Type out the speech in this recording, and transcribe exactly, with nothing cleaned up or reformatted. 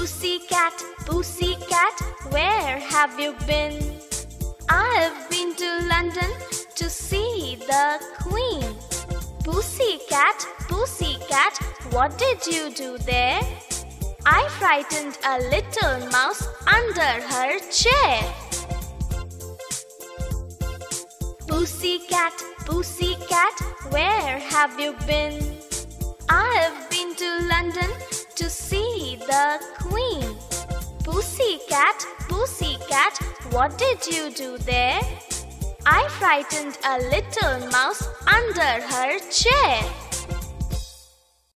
Pussycat, pussycat, where have you been? I've been to London to see the Queen. Pussycat, pussycat, what did you do there? I frightened a little mouse under her chair. Pussycat, pussycat, where have you been? I've been to London to see the Queen. Pussycat, pussycat, what did you do there? I frightened a little mouse under her chair.